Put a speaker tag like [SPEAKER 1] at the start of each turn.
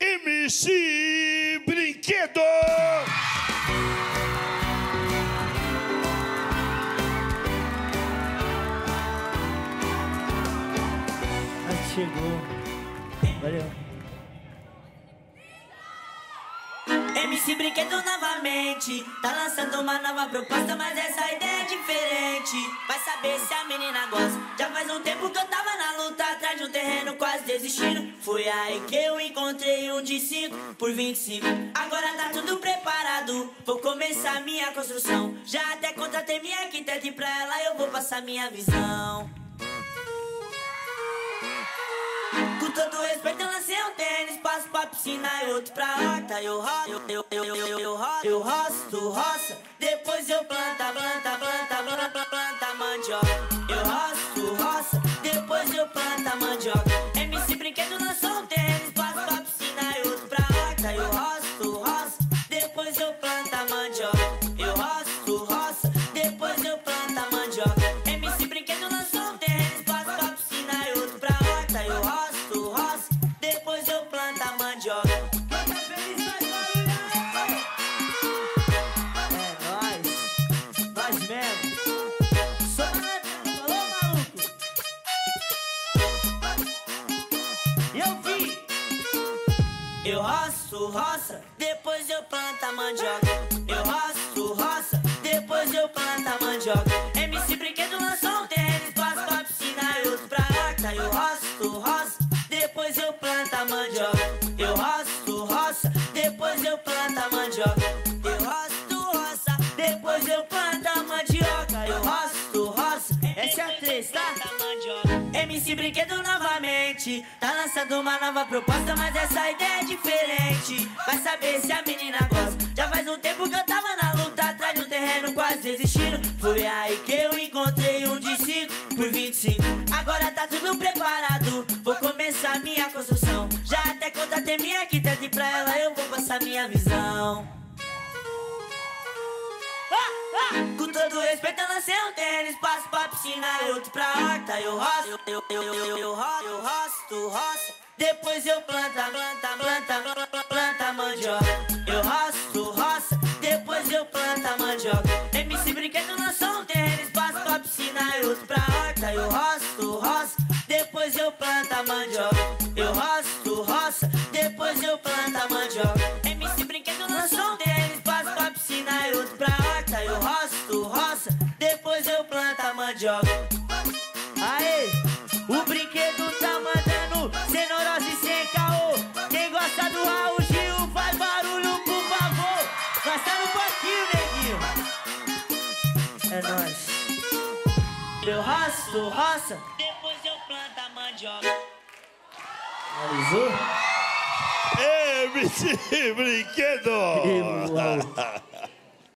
[SPEAKER 1] MC Brinquedo!
[SPEAKER 2] Chegou. Valeu.
[SPEAKER 3] MC Brinquedo novamente, tá lançando uma nova proposta, mas essa ideia é diferente. Vai saber se a menina gosta. Já faz um tempo que eu tava na luta, atrás de um terreno quase desistindo. Foi aí que eu encontrei um de 5 por 25. Agora tá tudo preparado, vou começar minha construção. Já até contratei minha arquiteta e pra ela eu vou passar minha visão. Com todo respeito eu lancei um tênis, passo pra piscina e outro pra horta. Eu roço, roça, depois eu planta mandioca. Eu roço, roça, depois eu planta mandioca. MC Brinquedo lançou um tênis, passo pra piscina e outro pra horta. Eu roço, roça, depois eu planta mandioca. Eu roço, roça, depois eu planta mandioca. MC Brinquedo lançou um tênis, passo pra piscina e outro pra horta. Eu roço, roça, depois eu planta mandioca. Canta feliz, faz barulho!
[SPEAKER 2] É nós mesmo. Só falou, maluco? Eu vi.
[SPEAKER 3] Eu roço, roça, depois eu planta mandioca. Eu roço, roça, depois eu planta mandioca. MC Brinquedo lançou um tênis, passo pra piscina e outro pra horta. Eu roço, roça, depois eu planta mandioca. Eu roço, roça, depois eu planta mandioca. Eu roço, roça, depois eu planta mandioca. Eu roço, roça,
[SPEAKER 2] Essa é a 3, tá?
[SPEAKER 3] MC Brinquedo novamente, tá lançando uma nova proposta, mas essa ideia é diferente. Vai saber se a menina gosta. Já faz um tempo que eu tava na luta, atrás de um terreno quase desistindo. Foi aí que eu encontrei um de 5 por 25. Agora tá tudo preparado, vou começar minha construção. Já até contratei minha arquiteta e pra ela eu vou passar minha visão. Com todo respeito eu lancei um tênis, passo pra piscina e outro pra horta. Eu roço, roça, depois eu planta mandioca. Eu roço, roça, depois eu planta mandioca. MC Brinquedo lançou um tênis, passo pra piscina e outro pra horta. Eu roço, roça, depois eu planta mandioca. Eu roço, roça, depois eu planta mandioca. MC Brinquedo lançou um tênis, passo pra piscina e outro pra horta. Eu roço, roça, depois eu planta mandioca.
[SPEAKER 2] Aê, o Brinquedo tá mandando sem neurose e sem caô. Quem gosta do Raul Gil faz barulho, por favor. Nós tá no banquinho, neguinho. É nóis. Eu roço, roça,
[SPEAKER 3] Depois eu planta mandioca.
[SPEAKER 2] analisou?
[SPEAKER 1] MC Brinquedo!